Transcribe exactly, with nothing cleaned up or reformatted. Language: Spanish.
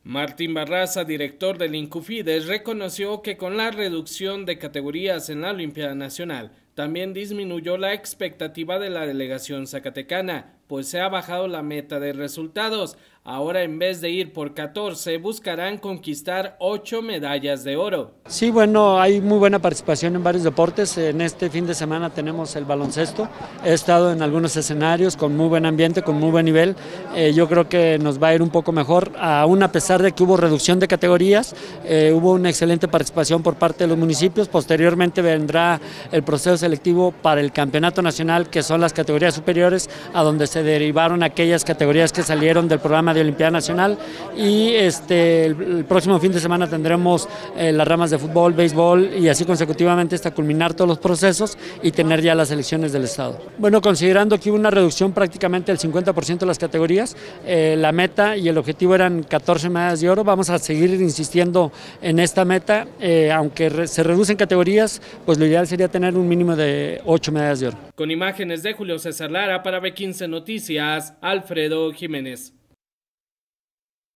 Martín Barraza, director del INCUFIDES, reconoció que con la reducción de categorías en la Olimpiada Nacional, también disminuyó la expectativa de la delegación zacatecana, pues se ha bajado la meta de resultados. Ahora, en vez de ir por catorce, buscarán conquistar ocho medallas de oro. Sí, bueno, hay muy buena participación en varios deportes. En este fin de semana tenemos el baloncesto. He estado en algunos escenarios con muy buen ambiente, con muy buen nivel. Eh, yo creo que nos va a ir un poco mejor, aún a pesar de que hubo reducción de categorías. Eh, hubo una excelente participación por parte de los municipios. Posteriormente vendrá el proceso selectivo para el campeonato nacional, que son las categorías superiores, a donde se derivaron aquellas categorías que salieron del programa de Olimpiada Nacional, y este el, el próximo fin de semana tendremos eh, las ramas de fútbol, béisbol y así consecutivamente hasta culminar todos los procesos y tener ya las elecciones del estado. Bueno, considerando que hubo una reducción prácticamente del cincuenta por ciento de las categorías, eh, la meta y el objetivo eran catorce medallas de oro. Vamos a seguir insistiendo en esta meta, eh, aunque re, se reducen categorías, pues lo ideal sería tener un mínimo de ocho medallas de oro. Con imágenes de Julio César Lara para B quince Noticias, Alfredo Jiménez.